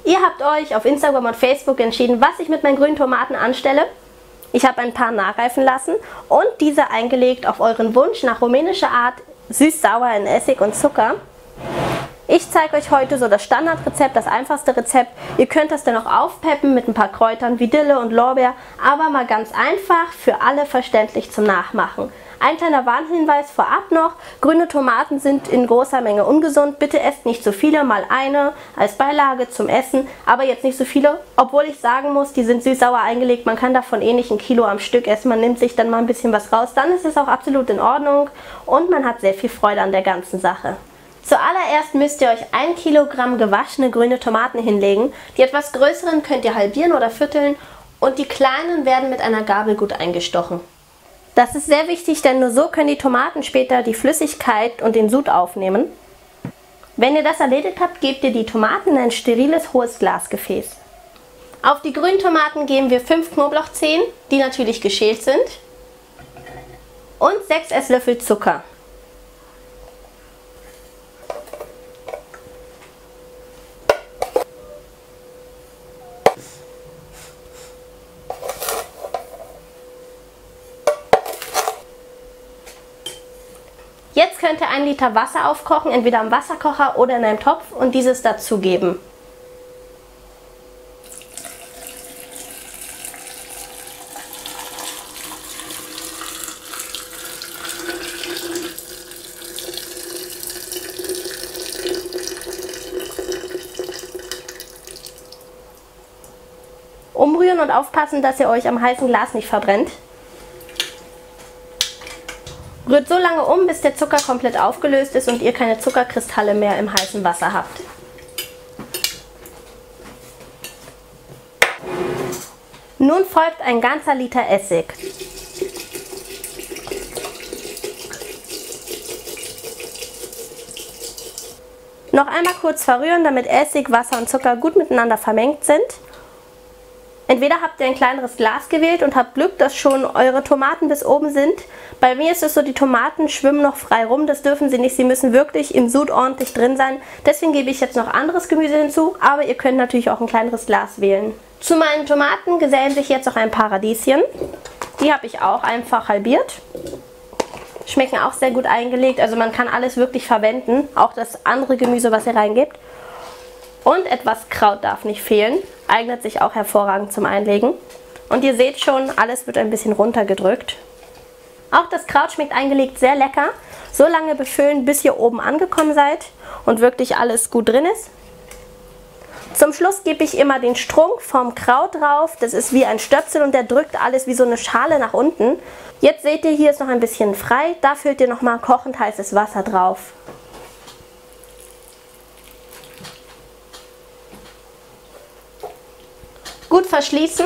Ihr habt euch auf Instagram und Facebook entschieden, was ich mit meinen grünen Tomaten anstelle. Ich habe ein paar nachreifen lassen und diese eingelegt auf euren Wunsch nach rumänischer Art, süß-sauer in Essig und Zucker. Ich zeige euch heute so das Standardrezept, das einfachste Rezept. Ihr könnt das dann auch aufpeppen mit ein paar Kräutern wie Dille und Lorbeer, aber mal ganz einfach, für alle verständlich zum Nachmachen. Ein kleiner Warnhinweis vorab noch, grüne Tomaten sind in großer Menge ungesund. Bitte esst nicht so viele, mal eine als Beilage zum Essen, aber jetzt nicht so viele. Obwohl ich sagen muss, die sind süß-sauer eingelegt, man kann davon eh nicht 1 Kilo am Stück essen. Man nimmt sich dann mal ein bisschen was raus, dann ist es auch absolut in Ordnung und man hat sehr viel Freude an der ganzen Sache. Zuallererst müsst ihr euch 1 Kilogramm gewaschene grüne Tomaten hinlegen. Die etwas größeren könnt ihr halbieren oder vierteln und die kleinen werden mit einer Gabel gut eingestochen. Das ist sehr wichtig, denn nur so können die Tomaten später die Flüssigkeit und den Sud aufnehmen. Wenn ihr das erledigt habt, gebt ihr die Tomaten in ein steriles, hohes Glasgefäß. Auf die grünen Tomaten geben wir 5 Knoblauchzehen, die natürlich geschält sind, und 6 Esslöffel Zucker. Jetzt könnt ihr 1 Liter Wasser aufkochen, entweder am Wasserkocher oder in einem Topf und dieses dazugeben. Umrühren und aufpassen, dass ihr euch am heißen Glas nicht verbrennt. Rührt so lange um, bis der Zucker komplett aufgelöst ist und ihr keine Zuckerkristalle mehr im heißen Wasser habt. Nun folgt ein ganzer Liter Essig. Noch einmal kurz verrühren, damit Essig, Wasser und Zucker gut miteinander vermengt sind. Entweder habt ihr ein kleineres Glas gewählt und habt Glück, dass schon eure Tomaten bis oben sind. Bei mir ist es so, die Tomaten schwimmen noch frei rum, das dürfen sie nicht. Sie müssen wirklich im Sud ordentlich drin sein. Deswegen gebe ich jetzt noch anderes Gemüse hinzu, aber ihr könnt natürlich auch ein kleineres Glas wählen. Zu meinen Tomaten gesellen sich jetzt noch ein paar Radieschen. Die habe ich auch einfach halbiert. Schmecken auch sehr gut eingelegt, also man kann alles wirklich verwenden, auch das andere Gemüse, was ihr reingebt. Und etwas Kraut darf nicht fehlen, eignet sich auch hervorragend zum Einlegen. Und ihr seht schon, alles wird ein bisschen runtergedrückt. Auch das Kraut schmeckt eingelegt sehr lecker. So lange befüllen, bis ihr oben angekommen seid und wirklich alles gut drin ist. Zum Schluss gebe ich immer den Strunk vom Kraut drauf. Das ist wie ein Stöpsel und der drückt alles wie so eine Schale nach unten. Jetzt seht ihr, hier ist noch ein bisschen frei. Da füllt ihr nochmal kochend heißes Wasser drauf. Gut verschließen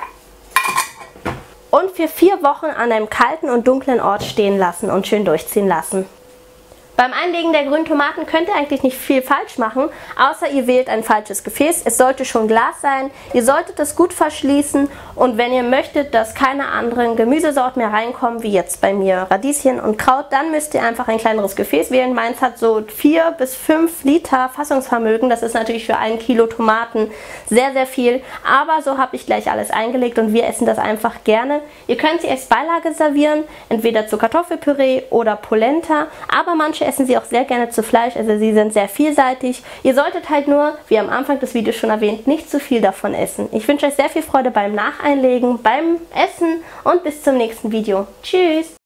und für 4 Wochen an einem kalten und dunklen Ort stehen lassen und schön durchziehen lassen. Beim Einlegen der grünen Tomaten könnt ihr eigentlich nicht viel falsch machen, außer ihr wählt ein falsches Gefäß. Es sollte schon Glas sein, ihr solltet es gut verschließen und wenn ihr möchtet, dass keine anderen Gemüsesorten mehr reinkommen, wie jetzt bei mir Radieschen und Kraut, dann müsst ihr einfach ein kleineres Gefäß wählen. Meins hat so 4 bis 5 Liter Fassungsvermögen, das ist natürlich für 1 Kilo Tomaten sehr, sehr viel, aber so habe ich gleich alles eingelegt und wir essen das einfach gerne. Ihr könnt sie als Beilage servieren, entweder zu Kartoffelpüree oder Polenta, aber manche essen sie auch sehr gerne zu Fleisch, also sie sind sehr vielseitig. Ihr solltet halt nur, wie am Anfang des Videos schon erwähnt, nicht zu viel davon essen. Ich wünsche euch sehr viel Freude beim Nacheinlegen, beim Essen und bis zum nächsten Video. Tschüss!